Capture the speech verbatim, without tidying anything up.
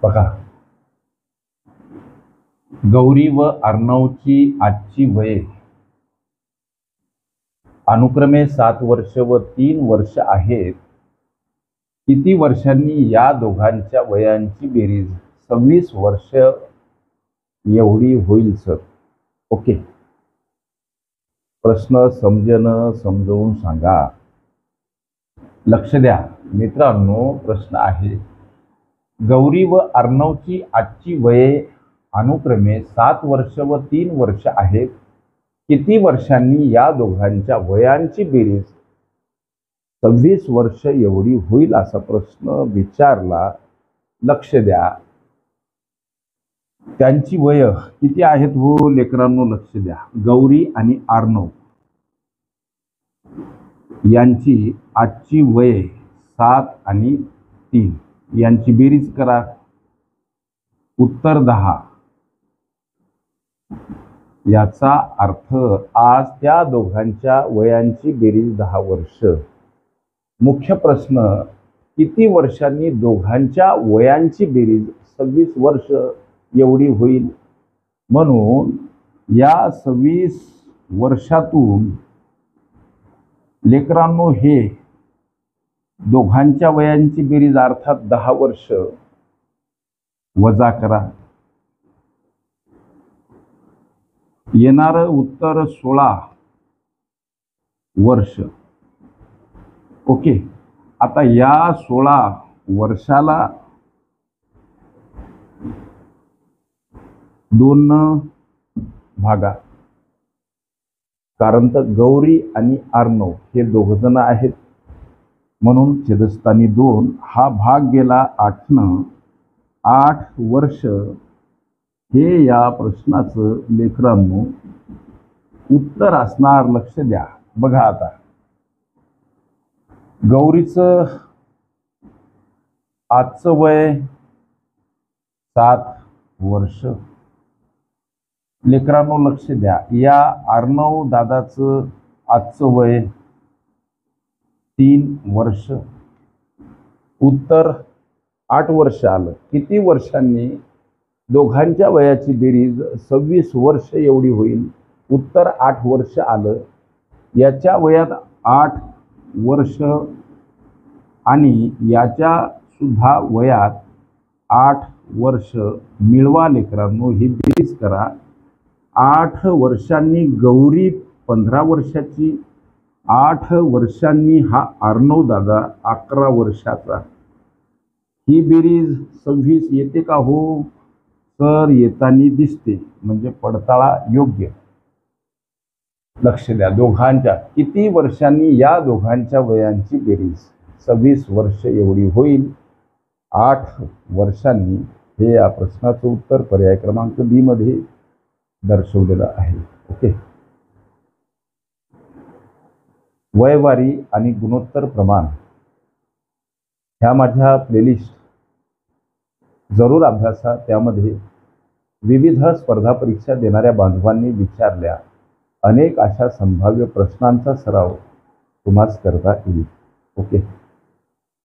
बघा, गौरी व अर्णवची आजची वये अनुक्रमे सात वर्ष व तीन वर्ष आहेत. किती वर्षांनी या दोघांच्या वयांची बेरीज सव्वीस वर्ष एवढी होईल सर? ओके, प्रश्न समजणं समजावून सांगा. लक्ष द्या मित्रांनो, प्रश्न आहे गौरी व अर्णवची आजची वये अनुक्रमे सात वर्ष व तीन वर्ष आहेत. किती वर्षांनी या दोघांच्या वयांची बेरीज सव्वीस वर्ष एवढी होईल असा प्रश्न विचारला. लक्ष द्या, त्यांची वय किती आहेत हो लेकरांनो? लक्ष द्या, गौरी आणि अर्णव यांची आजची वय सात आणि तीन, यांची बेरीज करा. उत्तर दहा. याचा अर्थ आज त्या दोघांच्या वयांची बेरीज दहा वर्ष. मुख्य प्रश्न, किती वर्षांनी दोघांच्या वयांची बेरीज सव्वीस वर्ष एवढी होईल? म्हणून या सव्वीस वर्षातून लेकरांनो हे दोघांच्या वयांची बेरीज अर्थात दहा वर्ष वजा करा. येणारं उत्तर सोळा वर्ष. ओके, आता या सोळा वर्षाला दोन भागा, कारण तर गौरी आणि अर्णव हे दोघ जण आहेत म्हणून छेदस्थानी दोन. हा भाग गेला आठनं. आठ वर्ष हे या प्रश्नाचं लेकरांनो उत्तर असणार. लक्ष द्या. बघा आता, गौरीचं आजचं वय सात वर्ष. लेकरांनो लक्ष द्या, या अर्णव दादाचं आजचं वय तीन वर्ष. उत्तर आठ वर्ष आलं. किती वर्षांनी दोघांच्या वयाची बेरीज सव्वीस वर्ष एवढी होईल? उत्तर आठ वर्ष आलं. याच्या वयात आठ वर्ष आणि याच्या सुद्धा वयात आठ वर्ष मिळवा लेकरांनो, ही बेरीज करा. आठ वर्षांनी गौरी पंधरा वर्षाची, आठ वर्षांनी हा अर्णव दादा अकरा वर्षाचा. ही बेरीज सव्वीस येते का हो सर? येतानी दिसते, म्हणजे पडताळा योग्य. लक्ष द्या, दोघांच्या किती वर्षांनी या दोघांच्या वयांची बेरीज सव्वीस वर्ष एवढी होईल? आठ वर्षांनी. हे या प्रश्नाचं उत्तर पर्याय क्रमांक बी मध्ये दर्शवलेलं आहे. ओके, वयवारी आणि गुणोत्तर प्रमाण ह्या माझ्या प्लेलिस्ट जरूर अभ्यासा. त्यामध्ये विविध स्पर्धा परीक्षा देणाऱ्या बांधवांनी विचारल्या अनेक अशा संभाव्य प्रश्नांचा सराव तुम्हास करता येईल. ओके.